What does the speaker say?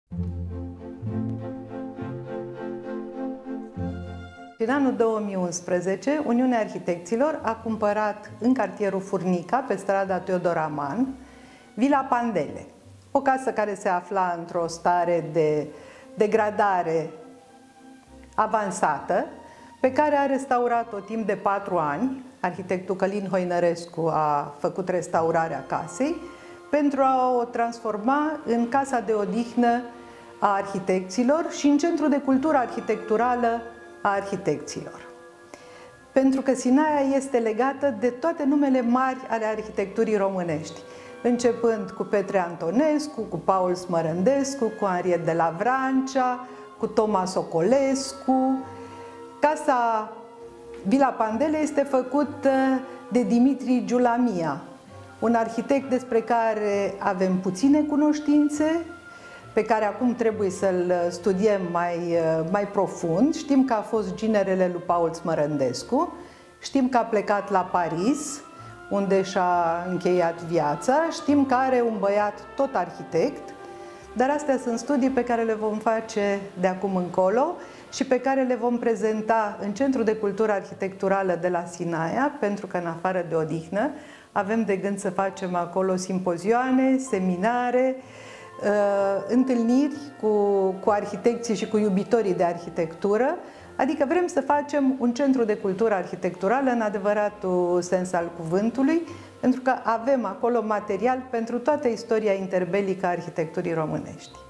În anul 2011, Uniunea Arhitecților a cumpărat în cartierul Furnica, pe strada Teodor Aman, Vila Pandele, o casă care se afla într-o stare de degradare avansată, pe care a restaurat-o timp de 4 ani. Arhitectul Călin Hoinărescu a făcut restaurarea casei pentru a o transforma în casa de odihnă a arhitecților și în centru de cultură arhitecturală a arhitecților. Pentru că Sinaia este legată de toate numele mari ale arhitecturii românești, începând cu Petre Antonescu, cu Paul Smărândescu, cu Henriet de la Vrancea, cu Toma Socolescu. Casa Vila Pandele este făcută de Dimitri Giulamia, un arhitect despre care avem puține cunoștințe, pe care acum trebuie să-l studiem mai profund. Știm că a fost ginerele lui Paul Smărândescu, știm că a plecat la Paris, unde și-a încheiat viața, știm că are un băiat tot arhitect, dar astea sunt studii pe care le vom face de acum încolo și pe care le vom prezenta în Centrul de Cultură Arhitecturală de la Sinaia, pentru că în afară de odihnă avem de gând să facem acolo simpozioane, seminare, întâlniri cu arhitecții și cu iubitorii de arhitectură, adică vrem să facem un centru de cultură arhitecturală în adevăratul sens al cuvântului, pentru că avem acolo material pentru toată istoria interbelică a arhitecturii românești.